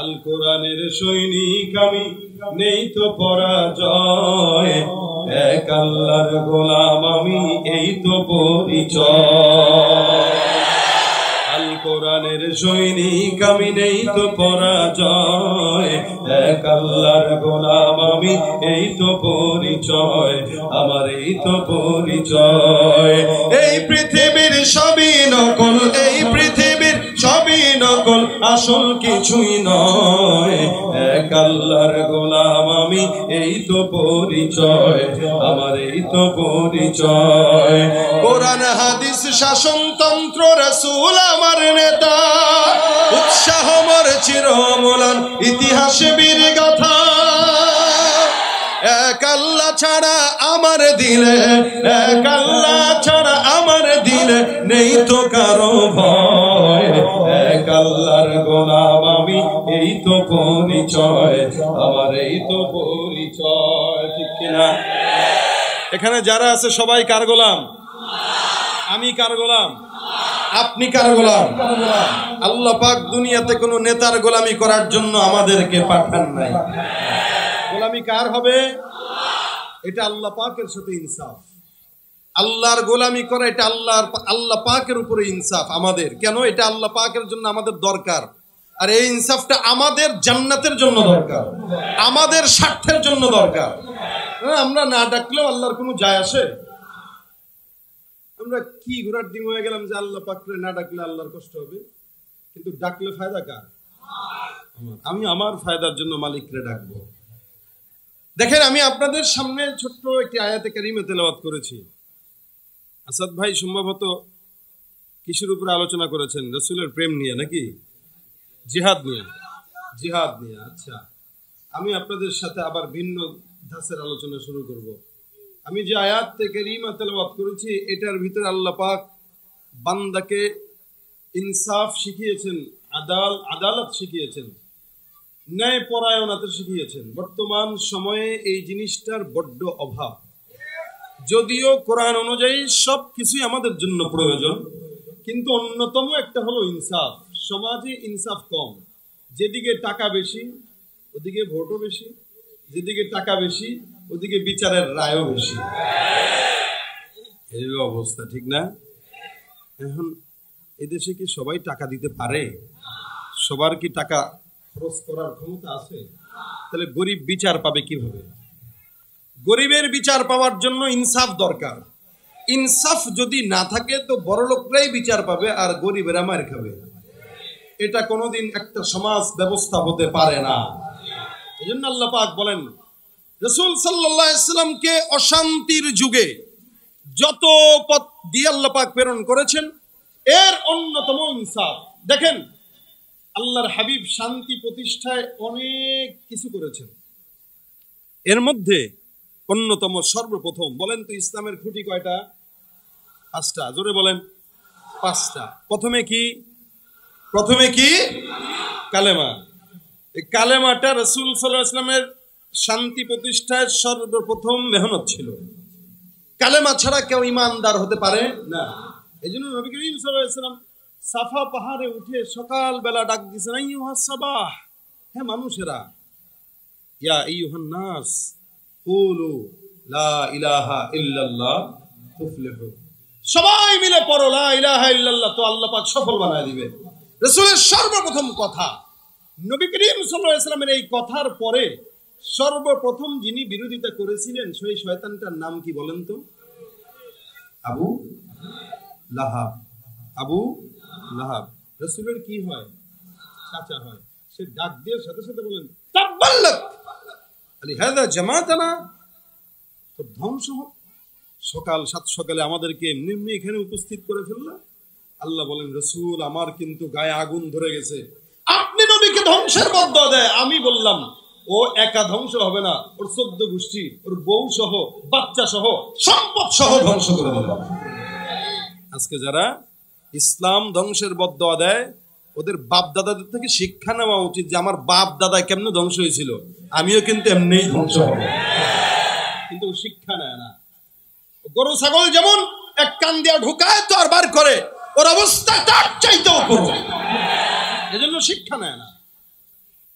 আল কোরআনের সৈনিক আমি, নেই তো পরাজয়, এক আল্লাহর গোলাম আমি, এই তো পরিচয়। আল কোরআনের সৈনিক আমি, নেই তো পরাজয়, এক আল্লাহর গোলাম আমি, এই তো পরিচয়, আমার এই তো পরিচয়। এই পৃথিবীর সবই নকল, এই পৃথিবীর সবই নকল, আসল কিছুই নয়, এক আল্লাহর গোলাম আমি, এই তো পরিচয়, আমার এই তো পরিচয়। কোরআন হাদিস শাসনতন্ত্র রাসূল আমার নেতা, উৎসাহ মোর চিরমলান ইতিহাস বীর গাথা। এক আল্লাহ ছাড়া আমার দিলে, এক আল্লাহ ছাড়া আমার দিলে নেই তো কারো ভয়, এক আল্লাহর গোলাম আমি, এই তো পরিচয়, আমার এই তো পরিচয়। ঠিক কিনা? এখানে যারা আছে সবাই কার গোলাম? আমি কার গোলাম? আপনি কার গোলাম? আল্লাহ পাক দুনিয়াতে কোনো নেতার গোলামি করার জন্য আমাদেরকে পাঠান নাই। গোলামি কার হবে? এটা আল্লাহ পাকের সাথে ইনসাফ। আল্লাহর গোলামি করা এটা আল্লাহ পাকের উপরে ইনসাফ আমাদের। কেন? এটা আল্লাহ পাকের জন্য আমাদের দরকার। আর এই ইনসাফটা আমাদের জান্নাতের জন্য দরকার, আমাদের স্বার্থের জন্য দরকার। আমরা না ডাকলেও আল্লাহর কোনো যায় আসে? আমরা কি ঘোড়ার ডিম হয়ে গেলাম যে আল্লাহ পাকরে না ডাকলে আল্লাহর কষ্ট হবে, কিন্তু ডাকলে ফায়দা কার? আমি আমার ফায়দার জন্য মালিকরে ডাকবো। দেখেন, আমি আপনাদের সামনে ছোট্ট একটি আয়াতে কারিমা তেলাওয়াত করেছি। আসাদ ভাই সম্ভবত কিসের উপরে আলোচনা করেছেন? রাসূলের প্রেম নিয়ে নাকি জিহাদ নিয়ে? জিহাদ নিয়ে। আচ্ছা, আমি আপনাদের সাথে আবার ভিন্ন ধাঁচের আলোচনা শুরু করব। আমি যে আয়াত কারিমা তেলাওয়াত করেছি এটার ভিতরে আল্লাহ পাক বান্দাকে ইনসাফ শিখিয়েছেন, আদালত শিখিয়েছেন, ন্যায় পরায়ণতা শিখিয়েছেন। বর্তমান সময়ে এই জিনিসটার বড্ড অভাব। যদিও কোরআন অনুযায়ী সব কিছুই আমাদের জন্য প্রয়োজন, কিন্তু অন্যতম একটা হলো ইনসাফ। সমাজে ইনসাফ কম। যেদিকে টাকা বেশি ওদিকে ভোটও বেশি, যেদিকে টাকা বেশি ওদিকে বিচারের রায়ও বেশি। এই অবস্থা, ঠিক না? এখন এদেশে কি সবাই টাকা দিতে পারে? সবার কি টাকা খরচ করার ক্ষমতা আছে? তাহলে গরিব বিচার পাবে কিভাবে? গরিবের বিচার পাওয়ার জন্য ইনসাফ দরকার। ইনসাফ যদি না থাকে তো বড় লোকরাই বিচার পাবে আর গরিবেরা মার খাবে। এটা কোনোদিন একটা সমাজ ব্যবস্থা হতে পারে না। এজন্য আল্লাহ পাক বলেন, রাসূল সাল্লাল্লাহু আলাইহি ওয়াসাল্লামকে অশান্তির যুগে যত পথ দিয়ে আল্লাহ পাক প্রেরণ করেছেন এর অন্যতম ইনসাফ। দেখেন, আল্লাহর হাবিব শান্তি প্রতিষ্ঠায় অনেক কিছু করেছেন। এর মধ্যে অন্যতম সর্বপ্রথম, বলেন তো ইসলামের খুঁটি কয়টা? 5টা। জোরে বলেন। 5টা। প্রথমে কি? কালেমা। এই কালেমাটা রাসূল সাল্লাল্লাহু আলাইহি ওয়াসাল্লামের শান্তি প্রতিষ্ঠায় সর্বপ্রথম মেহনত ছিল। কালেমা ছাড়া কেউ ইমানদার হতে পারে না। এই জন্য নবী করিম সাল্লাল্লাহু আলাইহি ওয়াসাল্লাম সাফা পাহাড়ে উঠে সকাল বেলা ডাক দিয়েছেন, আইয়ুহাস সাবাহ, হে মানুষেরা, ইয়া আইয়ুহান নাস কুলু লা ইলাহা ইল্লাল্লাহ তুফলিহু। সবাই মিলে পড়ো লা ইলাহা ইল্লাল্লাহ, তো আল্লাহ পাক সফল বানায় দিবে। রাসূলের সর্বপ্রথম কথা। নবী করিম সাল্লাল্লাহু আলাইহি ওয়াসাল্লামের এই কথার পরে সর্বপ্রথম যিনি বিরোধিতা করেছিলেন সেই শয়তানটার নাম কি বলেন তো? আবু লাহাব। আবু লাহাব রাসূলের কি হয়? চাচা হয়। সে ডাক দিয়ে সাথে সাথে বলেন, তাব্বাল্লাক আলিহাযা জামাতানা, তো ধ্বংস হোক। সকাল 7 সকালে আমাদেরকে এমনি এখানে উপস্থিত করে ফেললা। আল্লাহ বলেন, রাসূল আমার কিন্তু গায়ে আগুন ধরে গেছে। আপনি নবীকে ধ্বংসের বদদোয়া দেয়। আমি বললাম ও একা ধ্বংস হবে না, ওর 14 গোষ্ঠী, ওর বউ সহ, বাচ্চা সহ, সম্পদ সহ ধ্বংস করে দিল। আজকে যারা ইসলাম ধ্বংসের বদদোয়া দেয় ওদের বাপ দাদাদের থেকে শিক্ষা নেওয়া উচিত যে আমার বাপ দাদা কেমনে ধ্বংস হয়েছিল, আমিও কিন্তু এমনিই ধ্বংস হব। কিন্তু শিক্ষা নেয় না। গরু ছাগল যেমন এক কান দিয়া ঢুকায় তো আর বার করে, ওর অবস্থা তার চাইতেও করবে। এজন্য শিক্ষা নেয় না।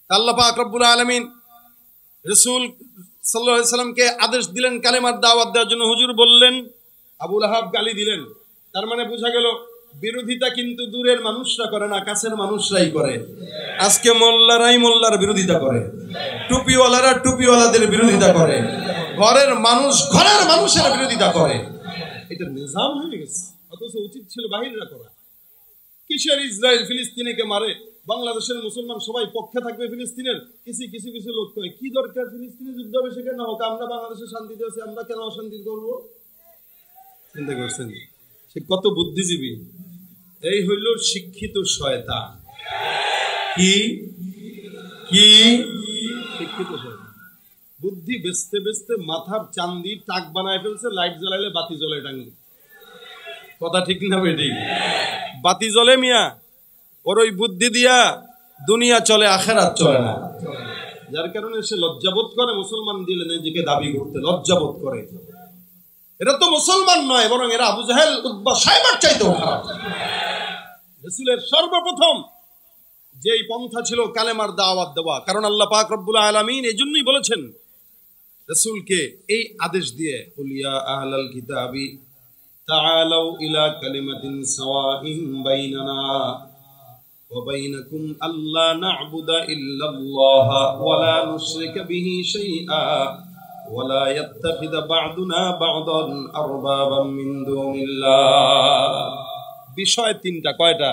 আল্লাহ পাক রব্বুল আলামিন রাসূল সাল্লাল্লাহু আলাইহি সাল্লামকে আদেশ দিলেন কালেমার দাওয়াত দেওয়ার জন্য। হুজুর বললেন, আবু লাহাব গালি দিলেন। তার মানে বোঝা গেল বিরোধিতা কিন্তু দূরের মানুষরা করে না, কাছের মানুষরাই করে। আজকে মোল্লারাই মোল্লার বিরোধিতা করে, টুপিওয়ালারা টুপিওয়ালাদের বিরোধিতা করে, ঘরের মানুষ ঘরের মানুষের বিরোধিতা করে। এটা নিজাম হয়ে গেছে, অথচ উচিত ছিল বাহিররা করা। কিসের ইসরায়েল ফিলিস্তিনিকে মারে, বাংলাদেশের মুসলমান সবাই পক্ষে থাকবে ফিলিস্তিনের? কিছু কিছু লোক কয় কি দরকার ফিলিস্তিনি যুদ্ধ হবে, সেখানে হোক, আমরা বাংলাদেশে শান্তিতে আছি, আমরা কেন অশান্তি করবো? চিন্তা করছেন সে কত বুদ্ধিজীবী? এই হইল শিক্ষিত শয়তান। কি কি শিক্ষিত শয়তান? বুদ্ধি বেচতে বেচতে মাথার চান্দি টাক বানায় ফেলছে, লাইট জ্বালাইলে বাতি জ্বলে টাঙ্গি। কথা ঠিক না বেটি? বাতি জ্বলে মিয়া, ওর ওই বুদ্ধি দিয়া দুনিয়া চলে, আখেরাত চলে না। যার কারণে সে লজ্জাবোধ করে মুসলমান দিলে নিজেকে দাবি করতে, লজ্জাবোধ করে। এরা তো মুসলমান নয়, বরং এরা আবু জাহেল উতবা সাইবার চাইতেও খারাপ। রাসূলের সর্বপ্রথম যেই পন্থা ছিল কালেমার দাওয়াত দেওয়া, কারণ আল্লাহ পাক রব্বুল আলামিন এই জন্যই বলেছেন রাসূলকে এই আদেশ দিয়ে, কুলিয়া আহলাল কিতাবি তাআলাউ ইলা কালিমাতিন সাওয়াইন বাইনানা ওয়া বাইনাকুম আল্লা না'বুদা ইল্লাল্লাহ ওয়া লা নুশরিকা বিহি শাইআ ওয়া লা ইয়াত্তাখিযা বা'দুনা বা'দান আরবাবাম মিন দুনিল্লাহ। বিষয় তিনটা। কয়টা?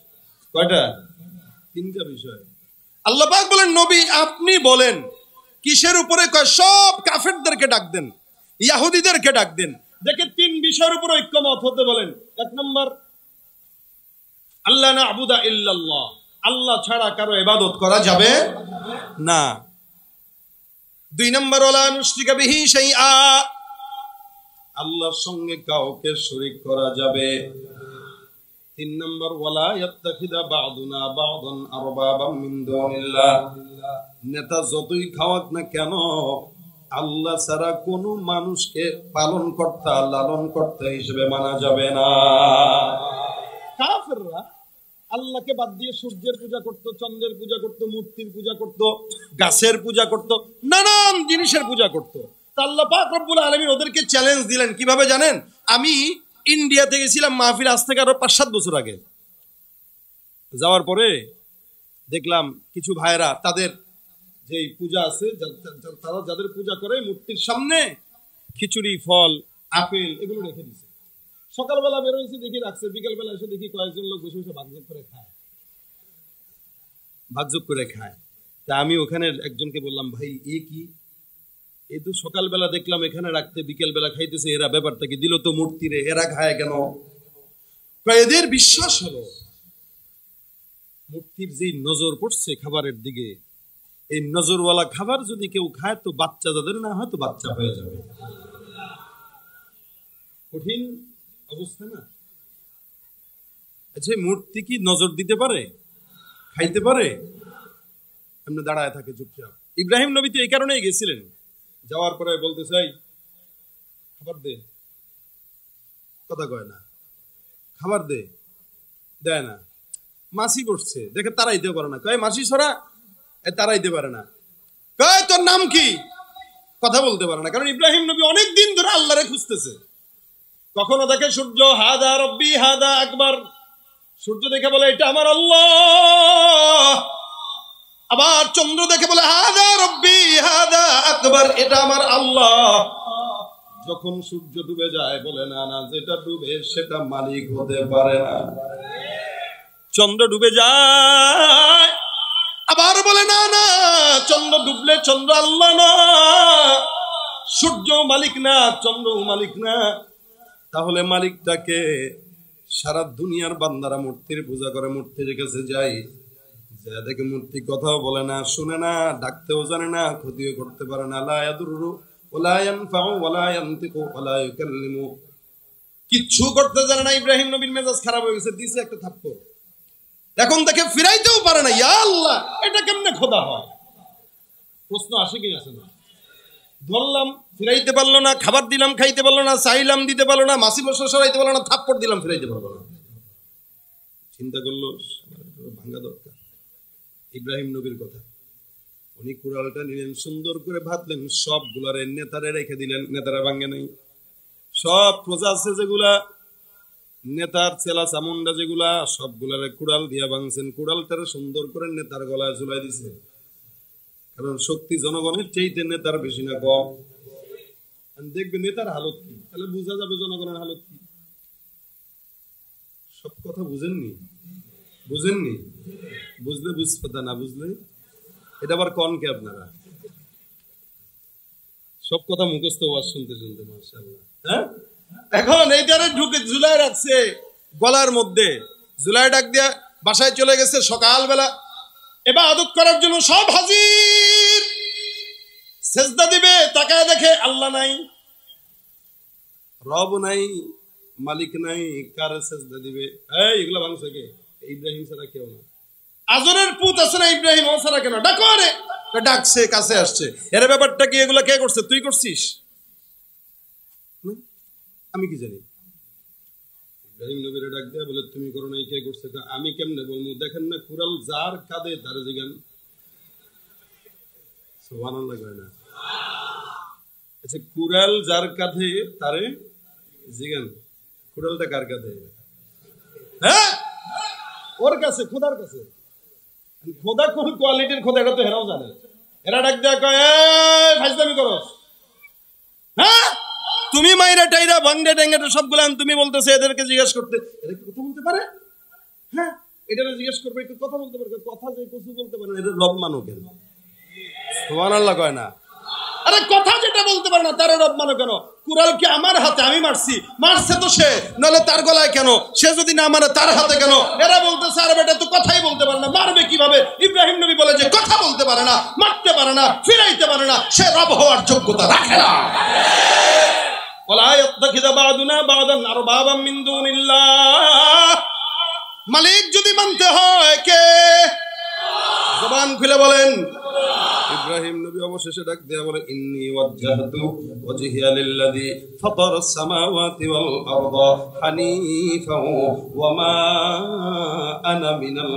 তিনটা বিষয়। আল্লাহ পাক বলেন, নবী আপনি বলেন কিসের উপরে? কয় সব কাফেরদেরকে ডাক দেন, ইহুদিদেরকে ডাক দেন। দেখে তিন বিষয়ের উপর ঐক্যমত হতে বলেন। এক নম্বর, আল্লাহ না'বুদা ইল্লাল্লাহ, আল্লাহ ছাড়া কারো ইবাদত করা যাবে না। দুই নম্বর, ওয়ালা নুশরিকা বিহি শাইআ, আল্লাহর সঙ্গে কাউকে শরীক করা যাবে। তিন নম্বর, ওয়ালা ইয়াত্তাখিযা বা'দুনা বা'দান আরবাবাম মিন দুনিল্লাহ, নেতা যতই খাওয়াক না কেন আল্লাহ ছাড়া কোনো মানুষকে পালন কর্তা, লালন কর্তা হিসেবে মানা যাবে না। কাফেররা আল্লাহকে বাদ দিয়ে সূর্যের পূজা করত, চন্দ্রের পূজা করত, মূর্তির পূজা করত, গাছের পূজা করত, নানান জিনিসের পূজা করত। আল্লাহ পাক রব্বুল আলামিন ওদেরকে চ্যালেঞ্জ দিলেন। কিভাবে জানেন? আমি ইন্ডিয়াতে গেছিলাম মাহফিল, আজ থেকে আরো 5-7 বছর আগে। যাওয়ার পরে দেখলাম কিছু ভাইরা তাদের যে পূজা আছে, তারা যাদের পূজা করে মূর্তির সামনে খিচুড়ি, ফল, আপেল এগুলো রেখে দিছে। সকালবেলা বেরোয়েছি দেখি রাখছে, বিকেলবেলা এসে দেখি কয়েকজন লোক বসে বসে ভাগযোগ করে খায়। তা আমি ওখানে একজনকে বললাম, ভাই এ কি? এই তো সকালবেলা দেখলাম এখানে রাখতে, বিকেলবেলা খাইতেছে, এরা ব্যাপারটা কি? দিল তো মূর্তিরে, এরা খায় কেন? এদের বিশ্বাস হলো মূর্তির যেই নজর পড়ছে খাবারের দিকে, এই নজরওয়ালা খাবার যদি কেউ খায় তো বাচ্চা যাদের না হয় তো বাচ্চা হয়ে যাবে। কঠিন অবস্থা না? আচ্ছা, মূর্তি কি নজর দিতে পারে, খাইতে পারে? এমনি দাঁড়ায় থাকে চুপচাপ। ইব্রাহিম নবী তো এই কারণেই গেছিলেন। যাওয়ার পরে বলতে চাই, খাবার দে, কথা কয় না, খাবার দে, দেয় না। মাসি করছে দেখে তারাইতে পারে না, কয় মাসি ছড়া তারাইতে পারে না। কয় তোর নাম কি? কথা বলতে পারে না, কারণ ইব্রাহিম নবী অনেক দিন ধরে আল্লাহরে খুঁজতেছে। কখনো দেখে সূর্য, হাদা রব্বি হাদা আকবার, সূর্য দেখে বলে এটা আমার আল্লাহ। আবার চন্দ্র দেখে বলে হাদা রব্বি হাদা আকবার, এটা আমার আল্লাহ। যখন সূর্য ডুবে যায় বলে না না, যেটা ডুবে সেটা মালিক হতে পারে না। চন্দ্র ডুবে যায়, আবার বলে না না, চন্দ্র ডুবলে চন্দ্র আল্লাহ না, সূর্য মালিক না, চন্দ্র মালিক না। তাহলে মালিকটাকে? সারা দুনিয়ার বান্দারা মূর্তির পূজা করে, মূর্তির কাছে যায়, যা দেখে মূর্তি কথাও বলে না, শুনে না, ডাকতেও জানে না, ক্ষতিও করতে পারে না। লা ইয়াদুররু ওয়ালা ইয়ানফাউ ওয়ালা ইয়ানতিকু ওয়ালা ইউকাল্লিমু, কিচ্ছু করতে জানে না। ইব্রাহিম নবীর মেজাজ খারাপ হয়ে গেছে, দিছে একটা থাপ্পড়। এখন তাকে ফিরাইতেও পারে না। ইয়া আল্লাহ, এটা কেমনে খোদা হয়? প্রশ্ন আসে কি আসে না? ধরলাম, ফিরাইতে পারলো না, খাবার দিলাম খাইতে পারলো না, চাইলাম দিতে পারলো না, মাসি বসে সরাইতে পারলো না, থাপ্পড় দিলাম ফিরাইতে পারলো না। চিন্তা করলো ভাঙ্গা দরকার। ইব্রাহিম নবীর কথা, উনি কুড়ালটা নিলেন, সুন্দর করে ভাবলেন, সবগুলার নেতারে রেখে দিলেন, নেতারা ভাঙ্গে নাই। সব প্রজা আছে যেগুলা, নেতার চেলা চামুন্ডা যেগুলা, সবগুলারে কুড়াল দিয়া ভাঙছেন। কুড়ালটারে সুন্দর করে নেতার গলায় ঝুলাই দিছে, কারণ শক্তি জনগণের চাইতে নেতার বেশি না কম। দেখবে নেতার হালত কি, তাহলে বোঝা যাবে জনগণের হালত কি। সব কথা বুঝেননি? বুঝেননি? বুঝলে বুঝতে, না বুঝলে এটা আবার কন কে আপনারা? সব কথা মুখস্থ ওয়াজ শুনতে শুনতে মাশাআল্লাহ। হ্যাঁ, এখন এইটারে ঢুকে ঝুলাই রাখছে গলার মধ্যে, ঝুলাই ডাক দিয়া বাসায় চলে গেছে। সকালবেলা ইবাদত করার জন্য সব হাজির, সেজদা দিবে, তাকায় দেখে আল্লাহ নাই, রব নাই, মালিক নাই, কারে সেজদা দিবে? এই এগুলা ভাঙছে কে? ইব্রাহিম ছাড়া কেউ না। আজরের পুত আছে না ইব্রাহিম, ও ছাড়া কেন? ডাকো রে। ডাকছে, কাছে আসছে। এর ব্যাপারটা কি? এগুলা কে করছে? তুই করছিস? আমি কি জানি? ইব্রাহিম নবীরে ডাক দেয়া বলে, তুমি করো নাই, কে করছে? আমি কেমনে বলবো? দেখেন না, কুড়াল যার কাঁধে তারে জিগান। সুবহানাল্লাহ কয় না? আচ্ছা, কুড়াল যার কাঁধে তারে জিগান। কুড়ালটা কার কাঁধে? হ্যাঁ, ওর কাছে, খোদার কাছে। খোদা কোন কোয়ালিটির খোদা এটা তো হেরাও জানে। এরা ডাক দেয়া কয়, এই ফাজলামি করো। হ্যাঁ, তুমি মাইরা টাইরা ভাঙ্গে ডেঙ্গে সবগুলা তুমি বলতেছে, এদেরকে জিজ্ঞেস করতে, এরা কি কথা বলতে পারে? হ্যাঁ, এটা জিজ্ঞেস করবে, একটু কথা বলতে পারে। কথা যে কিছু বলতে পারে, এটা রব মানো কেন? সুবহানাল্লাহ কয় না? আরে কথা যেটা বলতে পারে না তারা রব মানো কেন? কুড়াল কি আমার হাতে? আমি মারছি, মারছে তো সে, নাহলে তার গলায় কেন? সে যদি না মানে তার হাতে কেন? এরা বলতেছে, আরে বেটা তো কথাই বলতে পারে না, মারবে কিভাবে? ইব্রাহিম নবী বলে যে কথা বলতে পারে না, মারতে পারে না, ফিরাইতে পারে না, সে রব হওয়ার যোগ্যতা রাখে না। ওয়ালা ইয়াত্তাখিযা বা'দুনা বা'দান আরবাবাম মিন দুনিল্লাহ। মালিক যদি মানতে হয় কে? জবান খুলে বলেন। ইব্রাহিম নবী অবশেষে ডাক দেয়া বলে, ইন্নী ওয়াজ্জাহতু ওয়াজহিয়া লিল্লাযী ফাতারাস সামাওয়াতি ওয়াল আরদা হানিফাও ওয়া মা আনা মিনাল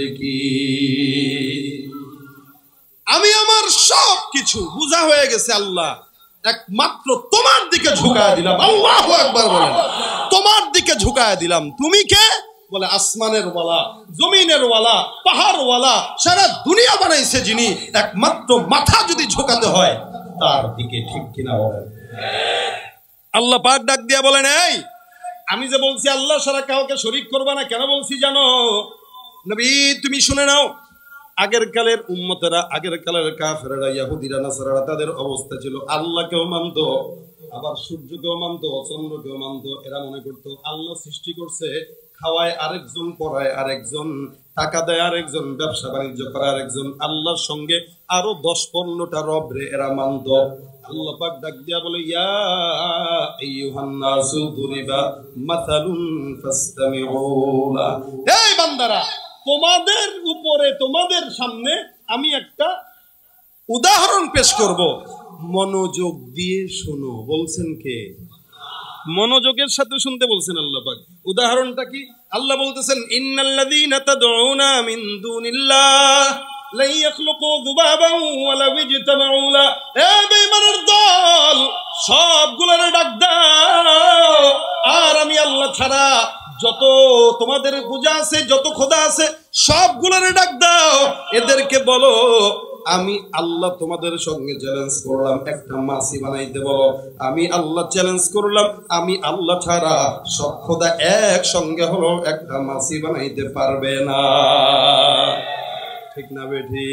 মুশরিকিন। আমি আমার সব কিছু বুঝা হয়ে গেছে আল্লাহ, একমাত্র তোমার দিকে ঝুঁকায় দিলাম। আল্লাহু আকবার বলেন। তোমার দিকে ঝুঁকায় দিলাম। তুমি কে? বলে আসমানের ওয়ালা, জমিনের ওয়ালা, পাহাড় ওয়ালা, সারা দুনিয়া বানাইছে যিনি, একমাত্র মাথা যদি ঝোকাতে হয় তার দিকে। ঠিক কিনা বলেন? আল্লাহ পাক ডাক দিয়া বলেন, এই আমি যে বলছি আল্লাহ ছাড়া কাউকে শরীক করবা না, কেন বলছি জানো? নবী তুমি শুনে নাও, আগের কালের উম্মতেরা, আগের কালের কাফেররা, ইহুদিরা, নাসারারা, তাদের অবস্থা ছিল আল্লাহকেও মানত, আবার সূর্যকেও মানত, চন্দ্রকেও মানত। এরা মনে করতো আল্লাহ সৃষ্টি করছে, খাওয়ায় আরেকজন, পড়ায় আরেকজন, টাকা দেয় আরেকজন, ব্যবসা বাণিজ্য করে আরেকজন। আল্লাহর সঙ্গে আরো 10-15টা রব রে এরা মানত। আল্লাহ পাক ডাক দিয়া বলে, ইয়া আইয়ুহান নাসু দুরিবা মাসালুন ফাসতামিউ লা। এই বান্দারা, তোমাদের উপরে, তোমাদের সামনে আমি একটা উদাহরণ পেশ করব, মনোযোগ দিয়ে শোনো। বলছেন কে? মনোযোগের সাথে শুনতে বলছেন আল্লাহ পাক। উদাহরণটা কি? আল্লাহ বলতেছেন, ইন্নাল্লাযীনা তাদউনা মিন দুনিল্লাহ লা ইয়াখলুকু যুবাবান ওয়া লা ইয়াজতামাউ লা। এ বেঈমানের দল, সবগুলোরে ডাক দাও, আর আমি আল্লাহ ছাড়া যত তোমাদের পূজা আছে, যত খোদা আছে, সবগুলোরে ডাক দাও। এদেরকে বলো, আমি আল্লাহ তোমাদের সঙ্গে চ্যালেঞ্জ করলাম, একটা মাসি বানাইতে বলো। আমি আল্লাহ চ্যালেঞ্জ করলাম, আমি আল্লাহ ছাড়া সব খোদা একসঙ্গে হলো একটা মাসি বানাইতে পারবে না। ঠিক না বেঠি?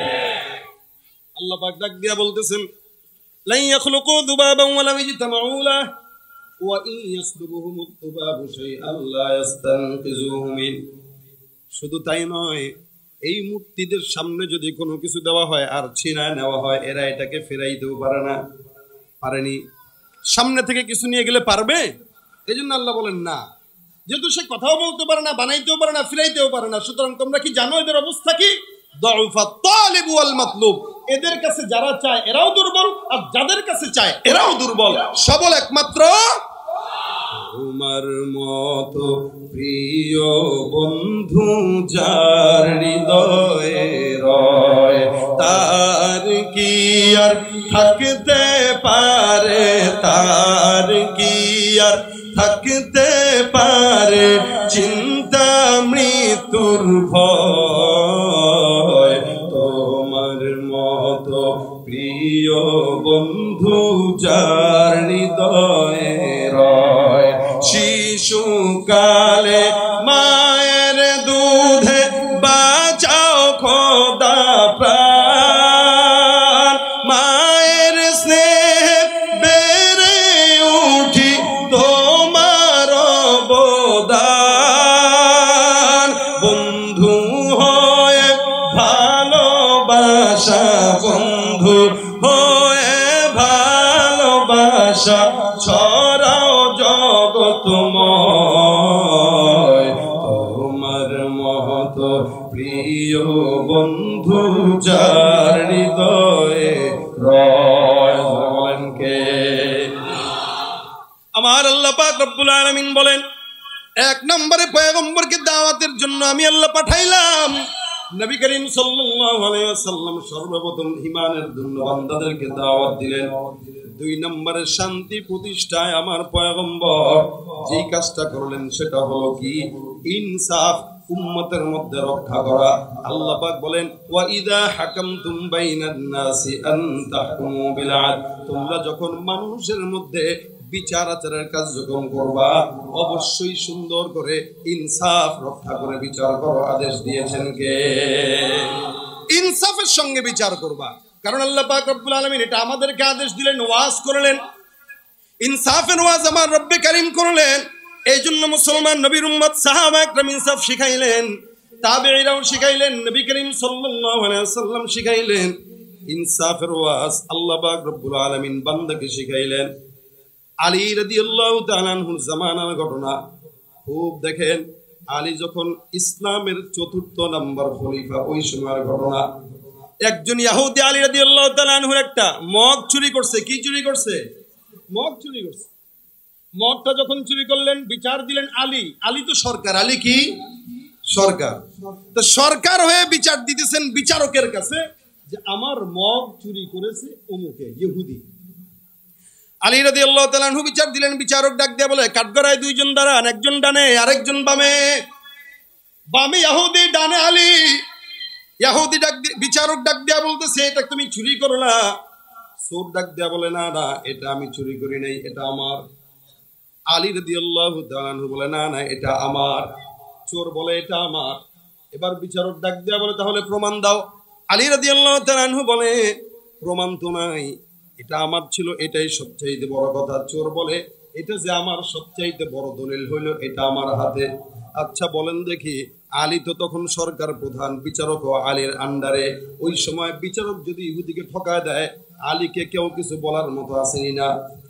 আল্লাহ পাক ডাক দিয়া বলতেছেন, লা ইয়াখলুকু যুবাবান ওয়া লা ইয়াজতামাউ লা ওয়া ইন ইয়াসলুবুহুমুত যুবাবু শাইআন লা ইস্তানকিযুহু মিন। শুধু তাই নয়, এই মূর্তিদের সামনে যদি কোনো কিছু দেওয়া হয় আর ছিনায় নেওয়া হয়, এরা এটাকে ফেরাইতেও পারে না। পারেনি। সামনে থেকে কিছু নিয়ে গেলে পারবে? এই জন্য আল্লাহ বলেন না, যেহেতু সে কথাও বলতে পারে না, বানাইতেও পারে না, ফিরাইতেও পারে না, সুতরাং তোমরা কি জানো এদের অবস্থা কি? দাউফাত তালিব ওয়াল মাতলুব। এদের কাছে যারা চায় এরাও দুর্বল, আর যাদের কাছে চায় এরাও দুর্বল। সবল একমাত্র তোমার মতো প্রিয় বন্ধু যার হৃদয়ে রয়, তার কি আর থাকতে পারে, তার কি আর থাকতে পারে চিন্তা মৃত্যুর ভয়। তোমার মতো প্রিয় বন্ধু যার হৃদয়ে রয়, শিশুকালে মায়ের দুধে বাঁচাও খোদা প্রাণ, মায়ের স্নেহে বেড়ে উঠি তোমার অবদান। বন্ধু হয়ে ভালোবাসা, বন্ধু হয়ে ভালোবাসা ছড়াও জগতময়। তোমার মতো প্রিয় বন্ধু যার হৃদয়ে রয়। বলেন কে? আমার আল্লাহ পাক রব্বুল আলামিন বলেন, এক নম্বরে পয়গম্বরকে দাওয়াতের জন্য আমি আল্লাহ পাঠাইলাম। নবী করিম সাল্লাল্লাহু আলাইহি ওয়াসাল্লাম সর্বপ্রথম ঈমানের জন্য বান্দাদেরকে দাওয়াত দিলেন। দুই নম্বরে শান্তি প্রতিষ্ঠায় আমার পয়গম্বর যেই কাজটা করলেন সেটা হলো কি? ইনসাফ, উম্মতের মধ্যে রক্ষা করা। আল্লাহ পাক বলেন, ওয়া ইযা হাকামতুম বাইনান নাসি আন তাহকুমু বিল আদল, তোমরা যখন মানুষের মধ্যে বিচার আচারের কার্যক্রম করবা অবশ্যই সুন্দর করে ইনসাফ রক্ষা করে বিচার করো। আদেশ দিয়েছেন কে? ইনসাফের সঙ্গে বিচার করবা। কারণ আল্লাহ পাক রব্বুল আলামিন এটা আমাদেরকে আদেশ দিলেন, ওয়াজ করলেন, ইনসাফের ওয়াজ আমার রব্বে কারীম করলেন। এই জন্য মুসলমান নবীর উম্মত সাহাবা একরাম ইনসাফ শিখাইলেন, তাবেঈরাও শিখাইলেন, নবী করিম সাল্লাল্লাহু আলাইহি ওয়াসাল্লাম শিখাইলেন। ইনসাফের ওয়াজ আল্লাহ পাক রব্বুল আলামিন বান্দাকে শিখাইলেন। আলী রাদিয়াল্লাহু তাআলা আনহুর জামানার ঘটনা খুব দেখেন। আলী যখন ইসলামের ৪র্থ নম্বর খলিফা, ওই সময়ের ঘটনা। একজন ইহুদি আলী রাদিয়াল্লাহু তাআলা আনহুর একটা মগ চুরি করছে। কি চুরি করছে? মগ চুরি করছে। মগটা যখন চুরি করলেন, বিচার দিলেন আলী। আলী তো সরকার, আলী কি সরকার? তো সরকার হয়ে বিচার দিতেছেন বিচারকের কাছে যে আমার মগ চুরি করেছে অমুকে, ইহুদি। আলী রাদিয়াল্লাহু তাআলা আনহু বিচার দিলেন। বিচারক ডাক দিয়ে বলে, কাঠগড়ায় দুইজন দাঁড়ান, একজন ডানে আরেকজন বামে। বামে ইহুদি, ডানে আলী। ইহুদি ডাক দিয়ে, বিচারক ডাক দিয়া বলতেছে, এটা তুমি চুরি করলা? চোর ডাক দিয়া বলে, না না, এটা আমি চুরি করি নাই, এটা আমার। আলী রাদিয়াল্লাহু তাআলা আনহু বলে, না না, এটা আমার। চোর বলে, এটা আমার। এবার বিচারক ডাক দিয়া বলে, তাহলে প্রমাণ দাও। আলী রাদিয়াল্লাহু তাআলা আনহু বলে, প্রমাণ তো নাই, এটা আমার ছিল, এটাই সবচাইতে বড় কথা। চোর বলে, এটা যে আমার সবচাইতে বড় দলিল হইল, এটা আমার হাতে। আচ্ছা বলেন দেখি, আলী তো তখন সরকার প্রধান, বিচারক ও আলীর আন্ডারে। ওই সময় বিচারক যদি ইহুদিকে ঠকায় দেয়, আলীকে কেউ কিছু বলার মতো আসেনি না?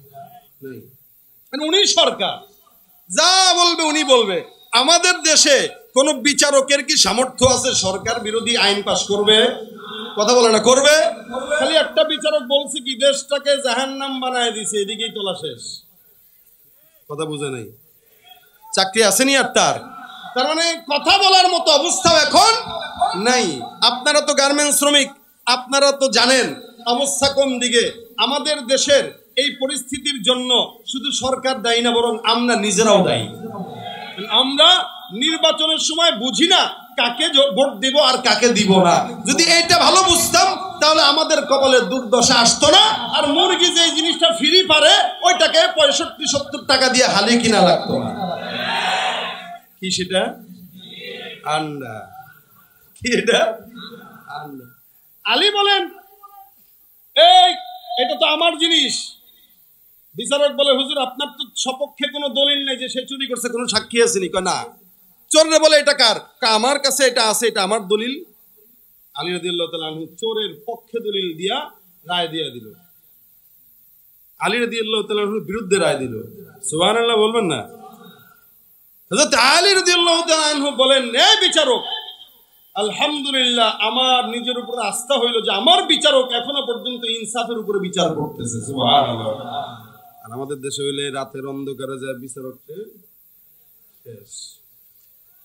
উনি সরকার, যা বলবে উনি বলবে। আমাদের দেশে কোন বিচারকের কি সামর্থ্য আছে সরকার বিরোধী আইন পাশ করবে? কথা বলে না, করবে? খালি একটা বিচারক বলছে কি, দেশটাকে জাহান্নাম বানায় দিছে, এদিকেই তোলা শেষ। কথা বুঝে নাই? চাকরি আসেনি আর তার মানে কথা বলার মতো অবস্থাও এখন নাই। আপনারা তো গার্মেন্টস শ্রমিক, আপনারা তো জানেন অবস্থা কোন দিকে। আমাদের দেশের এই পরিস্থিতির জন্য শুধু সরকার দায়ী না, বরং আমরা নিজেরাও দায়ী। আমরা নির্বাচনের সময় বুঝি না কাকে ভোট দিব আর কাকে দিব না। যদি এইটা ভালো বুঝতাম তাহলে আমাদের কপালে দুর্দশা আসতো না। আর মুরগি যে জিনিসটা ফ্রি পারে, ওইটাকে 65-70 টাকা দিয়ে হালি কিনা লাগতো না। কি সেটা? আন্ডা। কি এটা? আন্ডা। আলী বলেন, এই এটা তো আমার জিনিস। বিচারক বলে, হুজুর আপনার তো সপক্ষে কোনো দলিল নেই যে সে চুরি করছে, কোনো সাক্ষী আসেনি। কয় না। চোরে বলে, এটা কার? আমার কাছে এটা আছে, এটা আমার দলিল। আলী রাদিয়াল্লাহু তাআলা আনহু চোরের পক্ষে দলিল দিয়া রায় দিয়ে দিল, আলী রাদিয়াল্লাহু তাআলা আনহুর বিরুদ্ধে রায় দিল। সুবহানাল্লাহ বলবেন না? হযরত আলী রাদিয়াল্লাহু তাআলা আনহু বলেন, এ বিচারক, আলহামদুলিল্লাহ, আমার নিজের উপর আস্থা হইল যে আমার বিচারক এখনো পর্যন্ত ইনসাফের উপরে বিচার করতেছে। সুবহানাল্লাহ। আর আমাদের দেশে হইলে রাতের অন্ধকারে যায় বিচারক শেষ।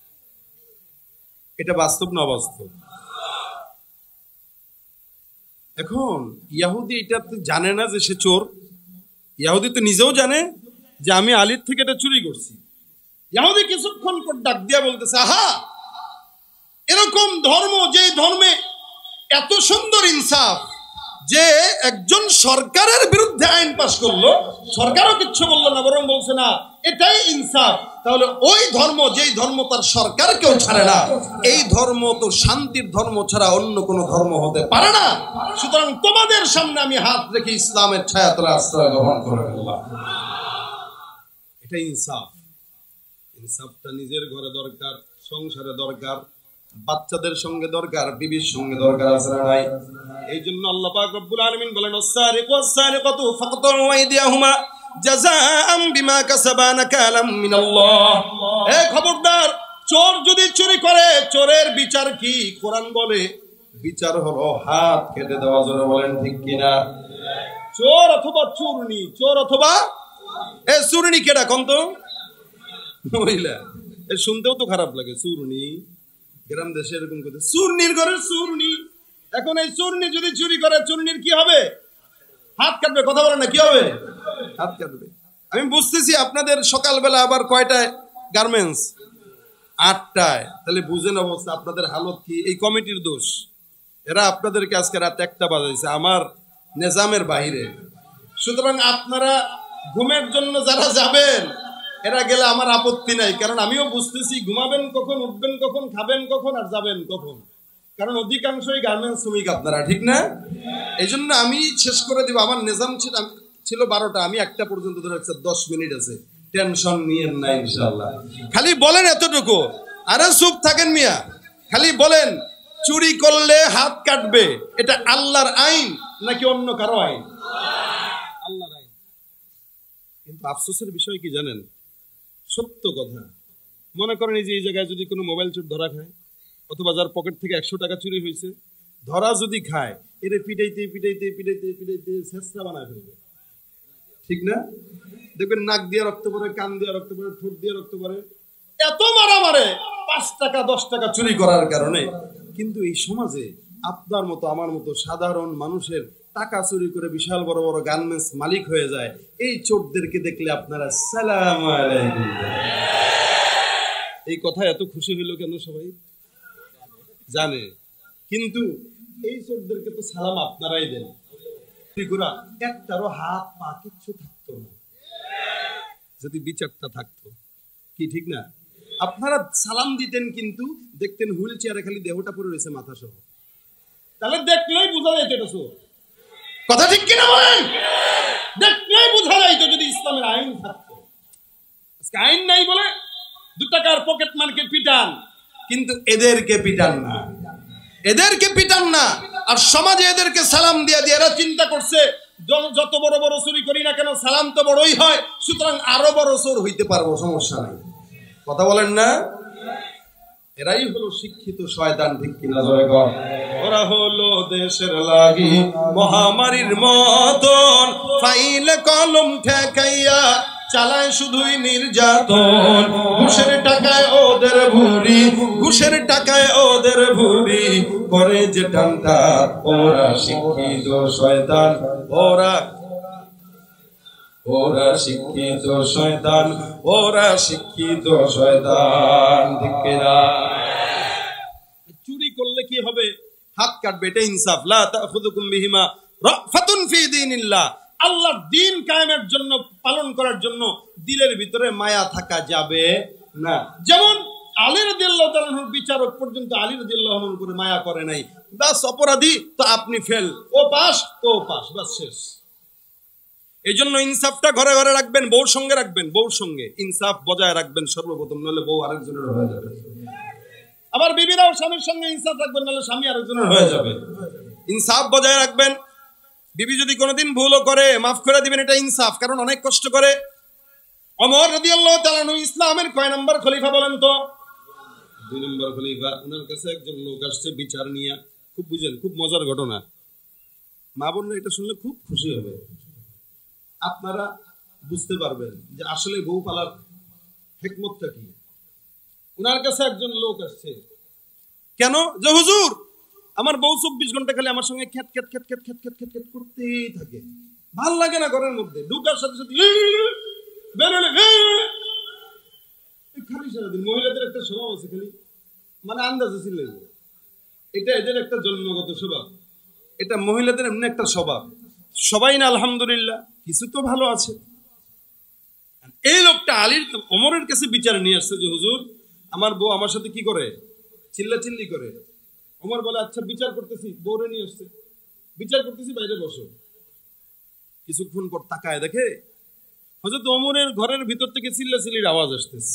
এটা বাস্তব না অবাস্তব? এখন ইয়াহুদি এটা তো জানে না যে সে চোর। ইয়াহুদি তো নিজেও জানে যে আমি আলীর থেকে এটা চুরি করছি। ইয়াহুদি কিছুক্ষণ পর ডাক দিয়া বলতেছে, আহা, এরকম ধর্ম, যে ধর্মে এত সুন্দর ইনসাফ, যে একজন সরকারের বিরুদ্ধে আইন পাশ করলো, সরকারও কিচ্ছু বললো না, বরং বলছে না এটাই ইনসাফ, তাহলে ওই ধর্ম, যেই ধর্ম তার সরকারকেও ছাড়ে না, এই ধর্ম তো শান্তির ধর্ম ছাড়া অন্য কোনো ধর্ম হতে পারে না। সুতরাং তোমাদের সামনে আমি হাত রেখে ইসলামের ছায়াতলে আশ্রয় গ্রহণ করে ফেললাম। এটাই ইনসাফ। ইনসাফটা নিজের ঘরে দরকার, সংসারে দরকার, বাচ্চাদের সঙ্গে দরকার, বিবির সঙ্গে দরকার, আছে না নাই? এই জন্য আল্লাহ পাক রব্বুল আলামিন বলেন, ওয়াস-সারিকু ওয়াস-সারিকাতু ফাকতাউ আইদিয়াহুমা জাযাআম বিমা কাসাবা নাকালাম মিনাল্লাহ। খবরদার, চোর যদি চুরি করে, চোরের বিচার কি? কোরআন বলে বিচার হলো হাত কেটে দেওয়া। জোরে বলেন ঠিক কিনা? চোর অথবা চুরনি, চোর অথবা চুরনি কেডা কোন তো মহিলা, শুনতেও তো খারাপ লাগে। চুরনি, গ্রাম দেশে এরকম কথা, চুরনির ঘরের চুরনি। এখন এই চুরনি যদি চুরি করে, চুরনির কি হবে? হাত কাটবে। কথা বলে না, কি হবে? হাত কাটবে। আমি বুঝতেছি আপনাদের সকালবেলা আবার কয়টায় গার্মেন্টস? 8টায়। তাহলে বুঝেন অবস্থা, আপনাদের হালত কি। এই কমিটির দোষ। এরা আপনাদেরকে আজকে রাত 1টা বাজাইছে আমার নিজামের বাইরে। সুতরাং আপনারা ঘুমের জন্য যারা যাবেন, এরা গেলে আমার আপত্তি নাই, কারণ আমিও বুঝতেছি ঘুমাবেন কখন, উঠবেন কখন, খাবেন কখন, আর যাবেন কখন, কারণ অধিকাংশই গার্মেন্টস শ্রমিক আপনারা, ঠিক না? এই জন্য আমি শেষ করে দিব। আমার নিজাম ছিল 12টা, আমি 1টা পর্যন্ত ধরে 10 মিনিট আছে, টেনশন নিয়েন না ইনশাআল্লাহ। খালি বলেন এতটুকু, আরে চুপ থাকেন মিয়া, খালি বলেন চুরি করলে হাত কাটবে, এটা আল্লাহর আইন নাকি অন্য কারো আইন? আল্লাহর আইন। কিন্তু আফসোসের বিষয় কি জানেন? সত্য কথা, মনে করেন এই যে এই জায়গায় যদি কোনো মোবাইল চোর ধরা খায়, অথবা যার পকেট থেকে 100 টাকা চুরি হয়েছে, ধরা যদি খায়, এর পিটাইতে পিটাইতে পিটাইতে পিটাইতে শেষরা বানায় ফেলবে, ঠিক না? দেখবেন নাক দিয়ে রক্ত পড়ে, কান দিয়ে রক্ত পড়ে, ঠোঁট দিয়ে রক্ত পড়ে, এত মারা মারে 5 টাকা 10 টাকা চুরি করার কারণে। কিন্তু এই সমাজে আপনার মতো আমার মতো সাধারণ মানুষের টাকা চুরি করে বিশাল বড় বড় গার্মেন্টস মালিক হয়ে যায়। এই চোরদেরকে দেখলে আপনারা সালাম আলাইকুম। এই কথা এত খুশি হইল কেন? সবাই জানে, কিন্তু এই চোরদেরকে তো সালাম আপনারাই দেন। একটারও হাত পা কিচ্ছু থাকতো না যদি বিচারটা থাকতো, কি ঠিক না? আপনারা সালাম দিতেন, কিন্তু দেখতেন হুইল চেয়ারে খালি দেহটা পড়ে রয়েছে মাথা সহ, তাহলে দেখলেই বোঝা যাইতো এটা চোর। কথা ঠিক কিনা বলেন? দেখলেই বোঝা যাইতো যদি ইসলামের আইন থাকতো। আজকে আইন নাই বলে 2 টাকার পকেট মার্কেট পিটান, কিন্তু এদেরকে পিটান না, এদেরকে পিটান না। আর সমাজে এদেরকে সালাম দিয়ে দিয়ে এরা চিন্তা করছে যত বড় বড় চুরি করি না কেন, সালাম তো বড়ই হয়, সুতরাং আরো বড় চোর হইতে পারবো, সমস্যা নাই। কথা বলেন না? এরাই হলো শিক্ষিত শয়তান, ঠিক কিনা? ওরা হলো দেশের লাগি মহামারীর মতন, ফাইলে কলম ঠেকাইয়া চালায় শুধুই নির্যাতন। ঘুষের টাকায় ওদের ভুরি, ঘুষের টাকায় ওদের ভুরি, করে যে টানটা। ওরা শিক্ষিত শয়তান, ওরা শিক্ষিত শয়তান, ওরা শিক্ষিত শয়তান, ঠিক কিনা? চুরি করলে কি হবে? হাত কাটবে, এটা ইনসাফ। লা তাখুযুকুম বিহিমা রাফাতুন ফি দীনিল্লাহ। আল্লাহর দ্বীন কায়েমের জন্য, পালন করার জন্য দিলের ভিতরে মায়া থাকা যাবে না। যেমন আলী রাদিয়াল্লাহু তাআলার বিচারক পর্যন্ত আলী রাদিয়াল্লাহুর উপরে মায়া করে নাই, বাস অপরাধী তো আপনি ফেল, ও পাস তো পাস, বাস শেষ। এই জন্য ইনসাফটা ঘরে ঘরে রাখবেন, বউর সঙ্গে রাখবেন, বউর সঙ্গে ইনসাফ বজায় রাখবেন সর্বপ্রথম, নাহলে বউ আরেকজনের হয়ে যাবে। আবার বিবিরাও স্বামীর সঙ্গে ইনসাফ রাখবেন, নাহলে স্বামী আরেকজনের হয়ে যাবে। ইনসাফ বজায় রাখবেন। বিবি যদি কোনোদিন ভুলও করে, মাফ করে দিবেন, এটা ইনসাফ। কারণ অনেক কষ্ট করে। ওমর রাদিয়াল্লাহু তাআলা আনহু ইসলামের কয় নম্বর খলিফা বলেন তো? 2 নম্বর খলিফা। ওনার কাছে একজন লোক আসছে বিচার নিয়ে, খুব বুঝেন, খুব মজার ঘটনা। মা বোনরা এটা শুনলে খুব খুশি হবে, আপনারা বুঝতে পারবেন যে আসলে বউ পালার হিকমতটা কি। ওনার কাছে একজন লোক আসছে, কেন? যে হুজুর আমার বউ 24 ঘন্টা খালি আমার সঙ্গে খ্যাট খ্যাট খ্যাট খ্যাট খ্যাট খ্যাট খ্যাট খ্যাট করতেই থাকে, ভাল লাগে না ঘরের মধ্যে ঢুকার সাথে সাথে বেরোলে খালি সারাদিন। মহিলাদের একটা স্বভাব আছে, খালি মানে আন্দাজে ছিল, এটা এদের একটা জন্মগত স্বভাব, এটা মহিলাদের এমনি একটা স্বভাব। সবাই না আলহামদুলিল্লাহ, কিছু তো ভালো আছে। এই লোকটা আলীর ওমরের কাছে বিচার নিয়ে আসছে যে হুজুর আমার বউ আমার সাথে কি করে, চিল্লাচিল্লি করে। ওমর বলে আচ্ছা বিচার করতেছি, বউরে নিয়ে আসছে, বিচার করতেছি, বাইরে বসো। কিছুক্ষণ পর তাকায় দেখে হযরত ওমরের ঘরের ভিতর থেকে চিল্লাচিল্লির আওয়াজ আসতেছে।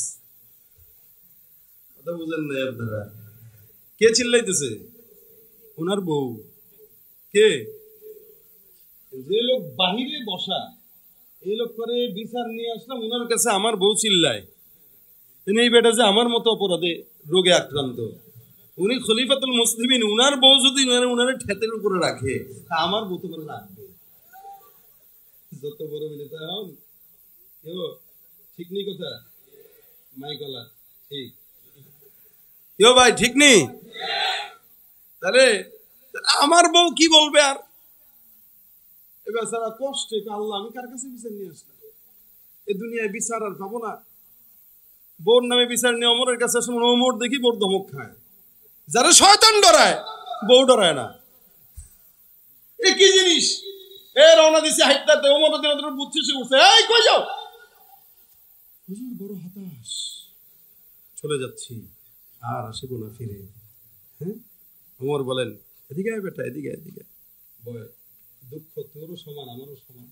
কথা বুঝেন না আপনারা? কে চিল্লাইতেছে? ওনার বউ। কে? যে লোক বাহিরে বসা, এই লোক করে বিচার নিয়ে আসলাম ওনার কাছে, আমার বউ চিল্লায়। এই বেটা যে আমার মতো অপরাধে রোগে আক্রান্ত, উনি খলিফাতুল মুসলিমিন, উনার বউ যদি উনার ঠেতের উপরে রাখে, আমার বউ তো রাখবে। যত বড় মিলিতা হন কেউ ঠিক নেই কথা, মাইকলা ঠিক কেউ ভাই ঠিক নেই। তাহলে আমার বউ কি বলবে? আর এবার সারা কষ্টে আল্লাহ আমি কার কাছে বিচার নিয়ে আসলাম? এই দুনিয়ায় বিচার আর পাবো না। বোর নামে বিচার নিয়ে ওমরের কাছে আসলে ওমর দেখি বোর ধমক খায়। যারা শয়তান ডরায়, বউ ডরায় না। এ কি জিনিস? এ রওনা দিছে হাইতাতে, ওমর দিন বুঝছে সে উঠছে, এই কই যাও? হুজুর বড় হতাশ, চলে যাচ্ছি, আর আসবো না ফিরে। হ্যাঁ, ওমর বলেন এদিকে আয় বেটা, এদিকে এদিকে বয়, দুঃখ তোরও সমান আমারও সমান,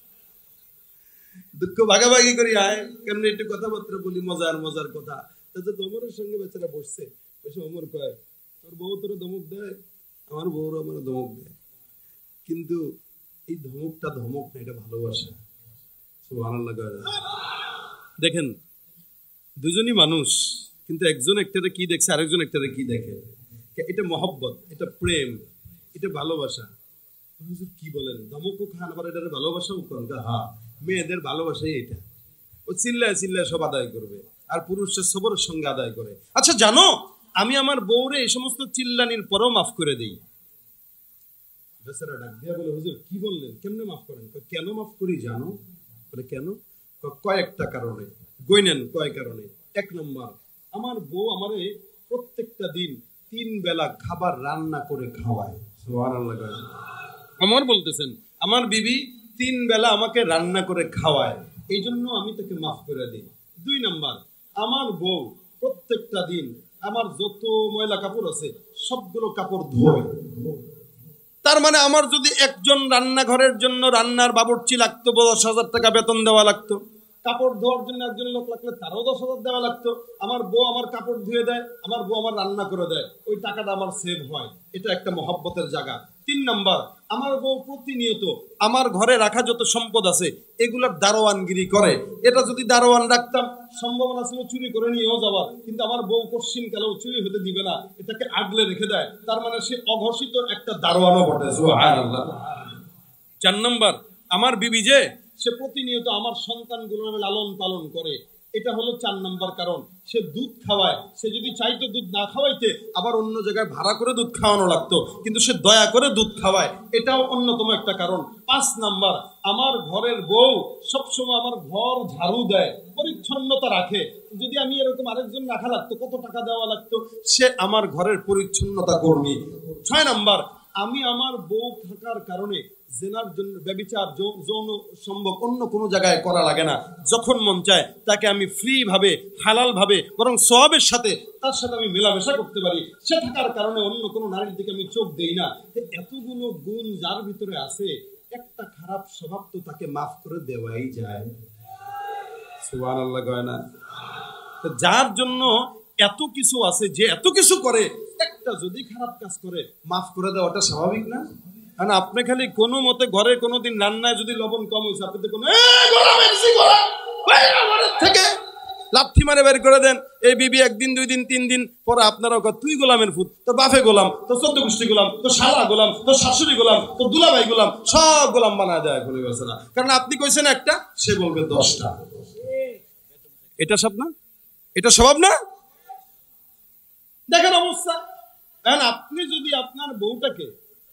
দুঃখ ভাগাভাগি করি আয়, কেমন একটু কথাবার্তা বলি, মজার মজার কথা। তাতে ওমরের সঙ্গে বেচারা বসছে, বসে ওমর কয় তোর বউ তোর ধমক দেয়, আমার বউর আমার ধমক দেয়, কিন্তু এই ধমকটা ধমক না, এটা ভালোবাসা। সুবহানাল্লাহ। দেখেন দুজনই মানুষ, কিন্তু একজন একটারে কি দেখছে, আরেকজন একটারে কি দেখে। এটা মহব্বত, এটা প্রেম, এটা ভালোবাসা। কি বলেন? ধমকও খান, আবার এটা ভালোবাসাও করেন। হ্যাঁ, মেয়েদের ভালোবাসাই এটা। ও চিল্লায় চিল্লায় সব আদায় করবে, আর পুরুষের সবরের সঙ্গে আদায় করে। আচ্ছা জানো, আমি আমার বউরে এই সমস্ত চিল্লানির পরেও মাফ করে দিই। বেচারা ডাক দিয়া বলে হুজুর কি বললেন, কেমনে মাফ করেন? কেন মাফ করি জানো? বলে কেন? কয়েকটা কারণে। গইনেন কয় কারণে। 1 নম্বর, আমার বউ আমারে প্রত্যেকটা দিন 3 বেলা খাবার রান্না করে খাওয়ায়। সুবহানাল্লাহ। ওমর বলতেছেন আমার বিবি 3 বেলা আমাকে রান্না করে খাওয়ায়, এই জন্য আমি তাকে মাফ করে দিই। 2 নম্বর, আমার বউ প্রত্যেকটা দিন আমার যত ময়লা কাপড় আছে সবগুলো কাপড় ধোয়। তার মানে আমার যদি একজন রান্নাঘরের জন্য রান্নার বাবুর্চি লাগতো, 10,000 টাকা বেতন দেওয়া লাগতো। কাপড় ধোয়ার জন্য একজন লোক লাগলে তারও 10,000 দেওয়া লাগতো। আমার বউ আমার কাপড় ধুয়ে দেয়, আমার বউ আমার রান্না করে দেয়, ওই টাকাটা আমার সেভ হয়। এটা একটা মহব্বতের জায়গা। 3 নম্বর, আমার বউ প্রতিনিয়ত আমার ঘরে রাখা যত সম্পদ আছে এগুলোর দারোয়ানগিরি করে। এটা যদি দারোয়ান রাখতাম সম্ভাবনা ছিল চুরি করে নিয়েও যাওয়ার, কিন্তু আমার বউ কোশ্চিন কালেও চুরি হতে দিবে না, এটাকে আগলে রেখে দেয়। তার মানে সে অঘোষিত একটা দারোয়ানও বটে। সুবহানাল্লাহ। 4 নম্বর, আমার বিবি যে সে প্রতিনিয়ত আমার সন্তানগুলোর লালন পালন করে, এটা হলো 4 নম্বর কারণ। সে দুধ খাওয়ায়, সে যদি চাইতো দুধ না খাওয়াইতে আবার অন্য জায়গায় ভাড়া করে দুধ খাওয়ানো লাগতো, কিন্তু সে দয়া করে দুধ খাওয়ায়, এটাও অন্যতম একটা কারণ। 5 নম্বর, আমার ঘরের বউ সবসময় আমার ঘর ঝাড়ু দেয়, পরিচ্ছন্নতা রাখে। যদি আমি এরকম আরেকজন রাখা লাগতো, কত টাকা দেওয়া লাগতো, সে আমার ঘরের পরিচ্ছন্নতা কর্মী। 6 নম্বর, আমি আমার বউ থাকার কারণে জেনার জন্য ব্যভিচার যৌন সম্ভব অন্য কোনো জায়গায় করা লাগে না। যখন মন চায় তাকে আমি ফ্রি ভাবে, হালাল ভাবে, বরং সওয়াবের সাথে তার সাথে আমি মেলামেশা করতে পারি। সে থাকার কারণে অন্য কোনো নারীর দিকে আমি চোখ দেই না। এতগুলো গুণ যার ভিতরে আছে, একটা খারাপ স্বভাব তো তাকে মাফ করে দেওয়াই যায়। সুবহানাল্লাহ কয় না? যার জন্য এত কিছু আছে, যে এত কিছু করে, একটা যদি খারাপ কাজ করে মাফ করে দেওয়াটা স্বাভাবিক না? কারণ আপনি খালি কোনো মতে ঘরে কোনোদিন রান্নায় যদি লবণ কম হয়েছে, আপনি তো কোনো থেকে লাথি মারে বের করে দেন। এই বিবি 1 দিন 2 দিন 3 দিন পরে আপনারা তুই গোলামের ফুট, তোর বাপে গোলাম, তোর 14 গোষ্ঠী গোলাম, তোর শালা গোলাম, তোর শাশুড়ি গোলাম, তোর দুলাভাই গোলাম, সব গোলাম বানায় দেয়। না, কারণ আপনি কইছেন একটা, সে বলবে 10টা। এটা সব না, এটা স্বভাব না? দেখেন অবস্থা, এখন আপনি যদি আপনার বউটাকে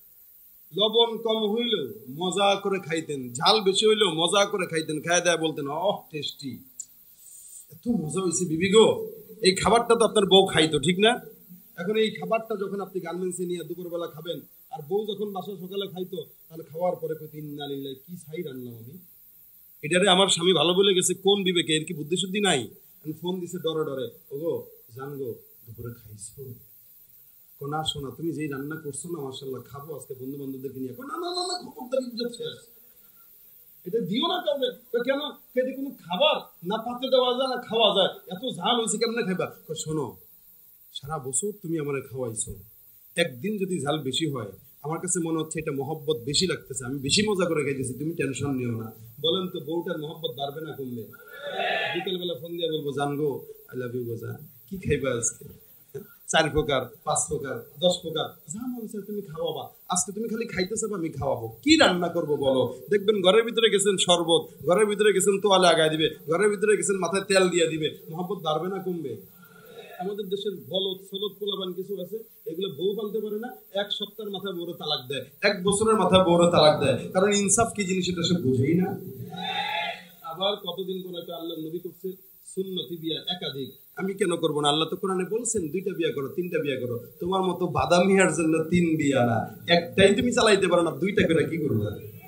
লবণ কম হইলেও মজা করে খাইতেন, ঝাল বেশি হইলেও মজা করে খাইতেন, খাই দেয় বলতেন টেস্টি, এত মজা হয়েছে বিবি গো, এই খাবারটা তো আপনার বউ খাইতো, ঠিক না? এখন এই খাবারটা যখন আপনি গার্মেন্টসে নিয়ে দুপুরবেলা খাবেন, আর বউ যখন বাসা সকালে খাইতো, তাহলে খাওয়ার পরে ইন্না লিল্লাহি, কি ছাই রান্না আমি, এটারে আমার স্বামী ভালো বলে গেছে, কোন বিবেকে, এর কি বুদ্ধি শুদ্ধি নাই? আমি ফোন দিছে ডরে ডরে, ওগো জানগো দুপুরে খাইছো? না শোনা, তুমি যেই রান্না করছো না মাশাআল্লাহ, খাবো আজকে বন্ধু বান্ধবদেরকে নিয়ে। না না না, খবরদার, ইজ্জত শেষ, এটা দিও না কাউকে। কেন? এটা কোনো খাবার না, পাতে দেওয়া যায় না খাওয়া যায়, এত ঝাল হয়েছে কেমনে খাইবা? শোনো, সারা বছর তুমি আমারে খাওয়াইছো, একদিন যদি ঝাল বেশি হয়, আমার কাছে মনে হচ্ছে এটা মহব্বত বেশি লাগতেছে, আমি বেশি মজা করে খাইতেছি, তুমি টেনশন নিও না। বলেন তো বউটার মহব্বত বাড়বে না কমবে? বিকেলবেলা ফোন দিয়ে বলবো, জানগো আই লাভ ইউ গোজা, কি খাইবা আজকে? 4 প্রকার 5 প্রকার 10 প্রকার যা মনে চায় তুমি খাওয়াবা, আজকে তুমি খালি খাইতেছে বা আমি খাওয়াবো, কি রান্না করবো বলো? দেখবেন ঘরের ভিতরে গেছেন শরবত, ঘরের ভিতরে গেছেন তোয়ালে আগায় দিবে, ঘরের ভিতরে গেছেন মাথায় তেল দিয়ে দিবে, মহব্বত বাড়বে না কমবে? আমাদের দেশের বলদ সলদ পোলাবান কিছু আছে, এগুলো বউ পালতে পারে না, 1 সপ্তাহের মাথায় বউরে তালাক দেয়, 1 বছরের মাথায় বউরে তালাক দেয়, কারণ ইনসাফ কি জিনিস এটা সে বুঝেই না। আবার কতদিন পর একটা আল্লাহর নবী করছে সুন্নতি বিয়া একাধিক, আমি কেন করবো না? আল্লাহ তো কোরআনে বলছেন 2টা বিয়া করো 3টা বিয়া করো, তোমার মতো বাদামিয়ার জন্য 3 বিয়া না, একটাই তুমি চালাইতে পারো না, 2টা করে কি করবে?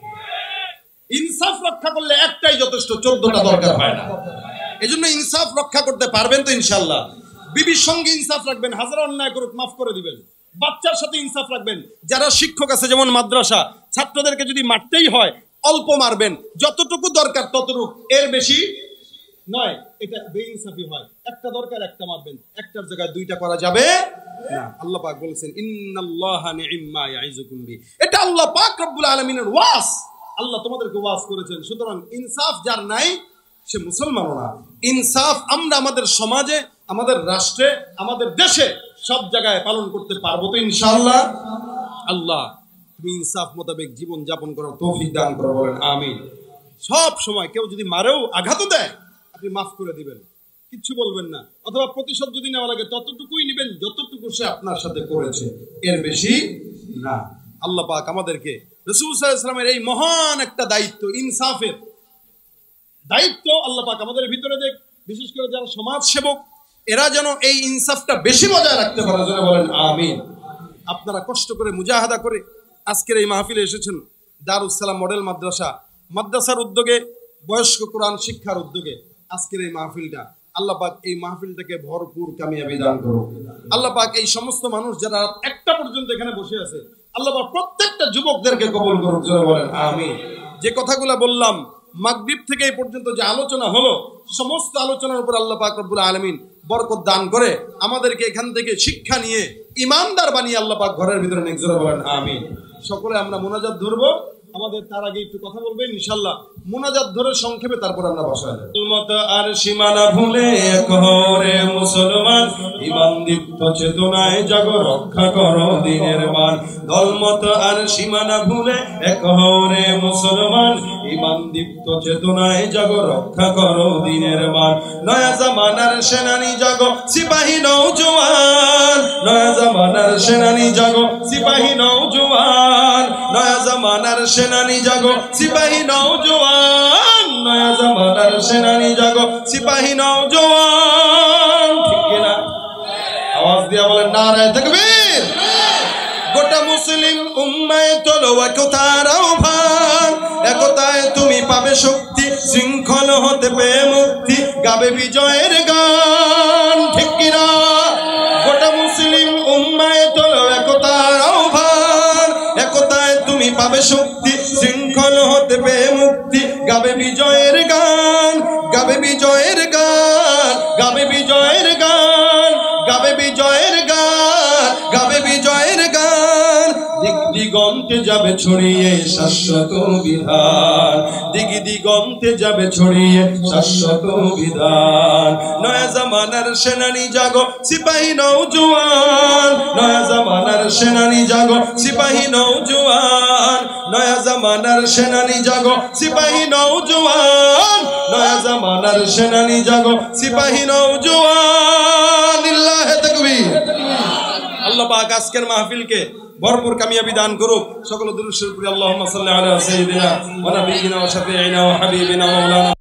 ইনসাফ রক্ষা করলে একটাই যথেষ্ট, 14টা দরকার হয় না। এজন্য ইনসাফ রক্ষা করতে পারবেন তো ইনশাআল্লাহ? বিবির সঙ্গে ইনসাফ রাখবেন, হাজার অন্যায় করুক মাফ করে দিবেন। বাচ্চার সাথে ইনসাফ রাখবেন, যারা শিক্ষক আছে যেমন মাদ্রাসা, ছাত্রদেরকে যদি মারতেই হয় অল্প মারবেন, যতটুকু দরকার ততটুকু, এর বেশি নয়, এটা বেইনসাফি হয়। একটা দরকার একটা মারবেন, একটার জায়গায় 2টা করা যাবে না। আল্লাহ পাক বলেছেন ইন্নাল্লাহা নি'ম্মা ইয়াইযুকুম বি, এটা আল্লাহ পাক রব্বুল আলামিনের ওয়াজ, আল্লাহ তোমাদেরকে ওয়াজ করেছেন। সুতরাং ইনসাফ যার নাই সে মুসলমানও না। ইনসাফ আমরা আমাদের সমাজে, আমাদের রাষ্ট্রে, আমাদের দেশে সব জায়গায় পালন করতে পারবো তো ইনশাআল্লাহ? আল্লাহ তুমি ইনসাফ মোতাবেক জীবন যাপন করার তৌফিক দান করো, বলেন আমিন। সব সময় কেউ যদি মারেও আঘাতও দেয়, আপনি মাফ করে দিবেন, কিচ্ছু বলবেন না, অথবা প্রতিশোধ যদি নেওয়া লাগে ততটুকুই নেবেন যতটুকু সে আপনার সাথে করেছে, এর বেশি না। আল্লাহ পাক আমাদেরকে, রাসূল সাল্লাল্লাহু আলাইহি ওয়াসাল্লামের এই মহান একটা দায়িত্ব, ইনসাফের দায়িত্ব আল্লাহ পাক আমাদের ভিতরে দেখ, বিশেষ করে যারা সমাজ সেবক, এরা যেন এই ইনসাফটা বেশি বজায় রাখতে পারে, যারা বলেন আমিন। আপনারা কষ্ট করে মুজাহাদা করে আজকের এই মাহফিলে এসেছেন, দারুস সালাম মডেল মাদ্রাসার উদ্যোগে, বয়স্ক কোরআন শিক্ষার উদ্যোগে আজকের এই মাহফিলটা, আল্লাহ পাক এই মাহফিলটাকে ভরপুর কামিয়াবি দান করুন। আল্লাহ পাক এই সমস্ত মানুষ যারা 1টা পর্যন্ত এখানে বসে আছে, আল্লাহ পাক প্রত্যেকটা যুবকদেরকে কবুল করুন, যারা বলেন আমিন। যে কথাগুলো বললাম, মাগরিব থেকে এই পর্যন্ত যে আলোচনা হলো, সমস্ত আলোচনার উপর আল্লাহ পাক রব্বুল আলামিন বরকত দান করে আমাদেরকে এখান থেকে শিক্ষা নিয়ে ইমানদার বানিয়ে আল্লাহ পাক ঘরের ভিতরে নিয়ে, যারা বলেন আমিন। সকলে আমরা মোনাজাত ধরবো, আমাদের তার আগে একটু কথা বলবেন ইনশাআল্লাহ, মোনাজাত ধরে সংক্ষেপে তারপর আমরা বসায় যাব। মত আর সীমানা ভুলে এক হরে মুসলমান, ঈমান দীপ্ত চেতনায় জাগো রক্ষা করো দিনের মান। দলমত আর সীমানা ভুলে এক হরে মুসলমান, ঈমান দীপ্ত চেতনায় জাগো রক্ষা করো দিনের মান। নয়া জামানার সেনানি জাগো সিপাহী নওজোয়ান, নয়া জামানার সেনানি জাগো সিপাহী নওজোয়ান, নয়া জামানার সেনানি জাগো সিপাহী নওজোয়ান, নয়া জামানার সেনানি জাগো সিপাহী নওজোয়ান। ঠিক কিনা? আওয়াজ দিয়া বলেন নারায়ে তাকবীর। গোটা মুসলিম উম্মায় তোলো একতার আহ্বান, একতায় তুমি পাবে শক্তি, শৃঙ্খল হতে পেয়ে মুক্তি, গাবে বিজয়ের গান। ঠিক কিনা? গোটা মুসলিম উম্মায় তোলো একতার আহ্বান, একতায় তুমি পাবে শক্তি, শৃঙ্খল হতে পেয়ে মুক্তি, গাবে বিজয়ের গান, গাবে বিজয়ের গান, গাবে বিজয়ের গান, গাবে বিজয়ের গান, গাবে বিজয়ের গান। দিক দিগন্তে যাবে ছড়িয়ে শাশ্বত বিধান, দিক দিগন্তে যাবে ছড়িয়ে শাশ্বত বিধান। নয়া জামানার সেনানি জাগো সিপাহী নওজোয়ান, নয়া জামানার সেনানি জাগো সিপাহী নওজোয়ান, নয়া জামানার সেনানি জাগো সিপাহী নওজোয়ান, নয়া জামানার সেনানি জাগো সিপাহী নওজোয়ান। লিল্লাহি তাকবীর। আল্লাহ আল্লাহ পাক আজকের মাহফিলকে ভরপুর কামিয়াবি দান করুক। সকল দুরূদ শরীফ পড়ি আল্লাহুম্মা সাল্লি আলা সাইয়্যিদিনা ওয়া নাবিয়িনা ওয়া শাফিঈনা ওয়া হাবিবিনা ওয়া মাওলানা